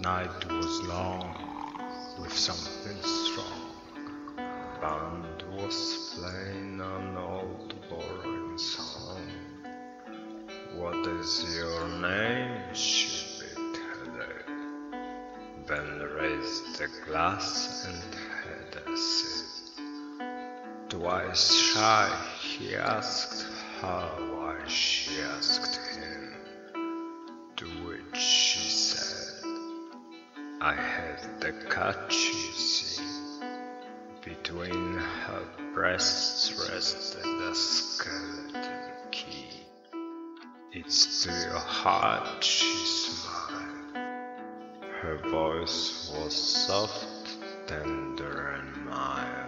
Night was long, with something strong. Band was playing an old boring song. What is your name? She bid hello. Ben raised the glass and had a sip. Twice shy, he asked her why she asked him, to which she said, I had the catch, you see. Between her breasts rested a skeleton key. It's to your heart, she smiled. Her voice was soft, tender and mild.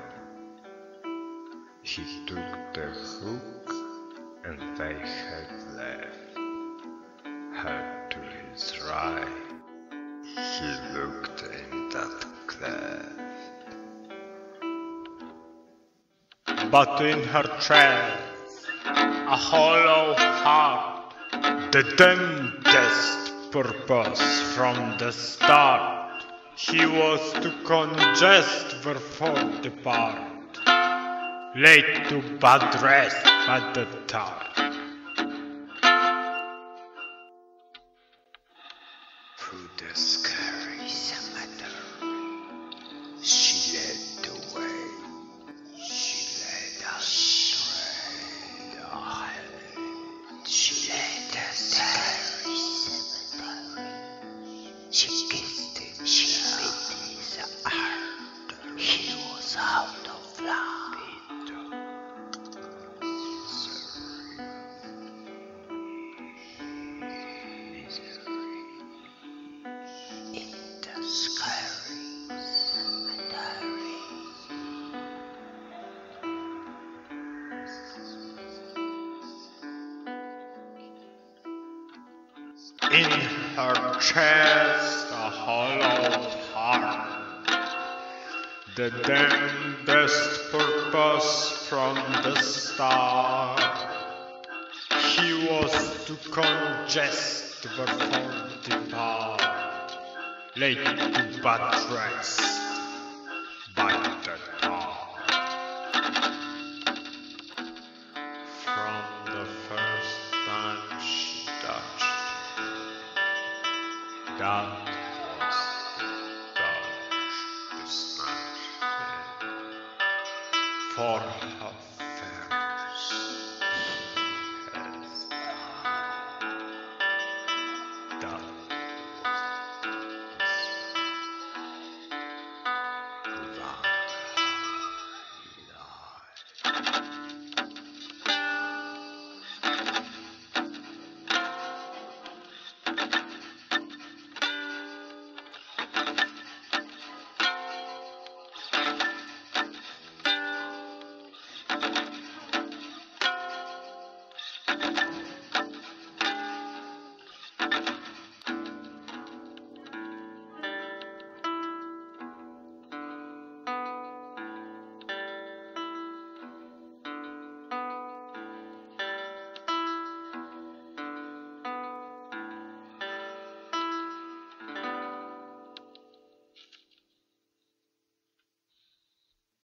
He took the hook and they had left her to his right. He looked in that cleft, but in her chest a hollow heart, the damnedest purpose from the start. He was to congest wherefore depart, laid to bad rest by the tart. Through the scary cemetery, she led the way. She led us astray. She led the scary cemetery. She kissed him, she bit his heart. He was out of love. In her chest a hollow heart, the damnedest purpose from the start. He was to congest wherefore depart, laid to bad rest by the tart. From the first time she touched God